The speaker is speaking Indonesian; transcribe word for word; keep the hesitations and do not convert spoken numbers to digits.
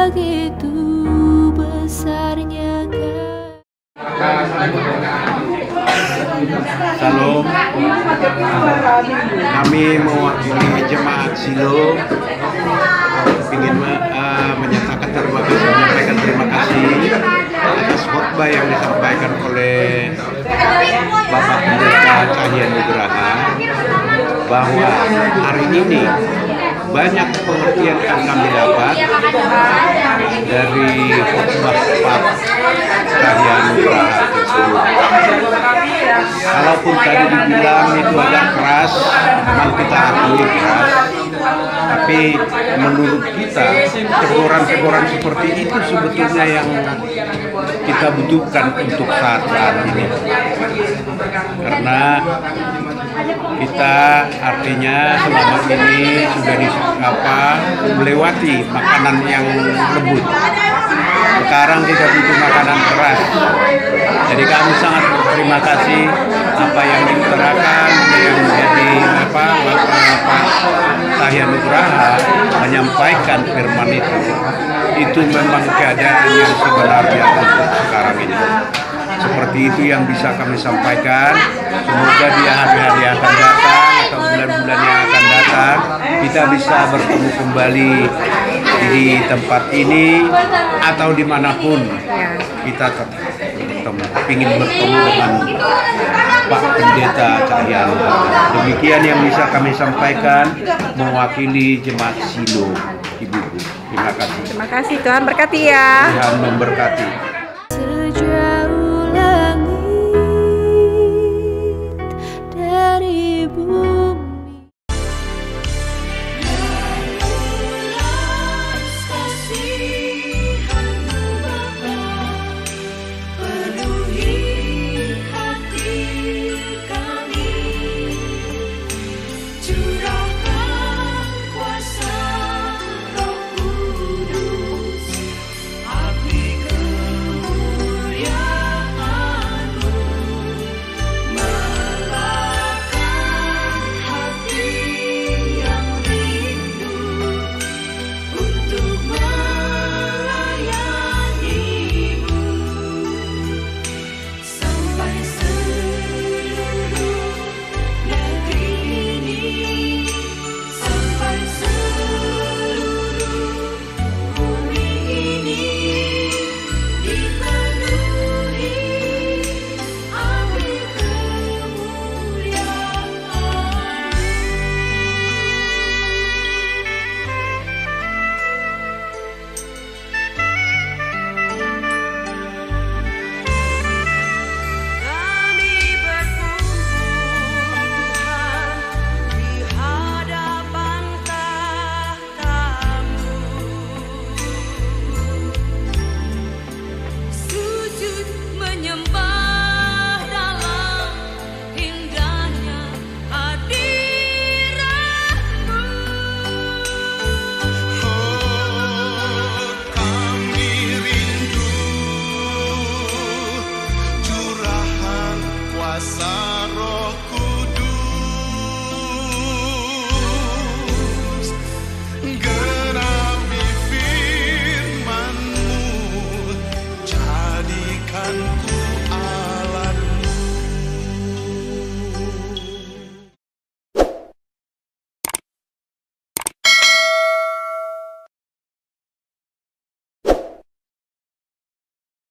begitu besarnya. Salam, kami mewakili jemaat Silo ingin uh, menyatakan terima kasih, menyampaikan terima kasih atas khotbah yang disampaikan oleh Bapak Pendeta Cahya Nugraha, bahwa hari ini banyak pengertian yang kami dapat dari khotbah Pak Cahya Nugraha tersebut. Kalaupun tadi dibilang itu agak keras, memang kita akui keras, tapi menurut kita teguran-teguran seperti itu sebetulnya yang kita butuhkan untuk saat-saat ini. Karena kita artinya selama ini sudah di, apa, melewati makanan yang lembut. Sekarang kita butuh makanan keras. Jadi kami sangat berterima kasih apa yang diutarakan, yang menjadi apa Pak Cahya Nugraha menyampaikan firman itu. Itu memang keadaan yang sebenarnya untuk sekarang ini. Seperti itu yang bisa kami sampaikan. Semoga di hari-hari yang akan datang atau bulan-bulan yang akan datang kita bisa bertemu kembali di tempat ini atau dimanapun kita tetap bertemu. Ingin bertemu dengan Pak Pendeta Cahya. Demikian yang bisa kami sampaikan mewakili jemaat Silo, Ibu-ibu. Terima kasih. Terima kasih, Tuhan berkati ya. Tuhan memberkati. Sejauh langit dari bumi.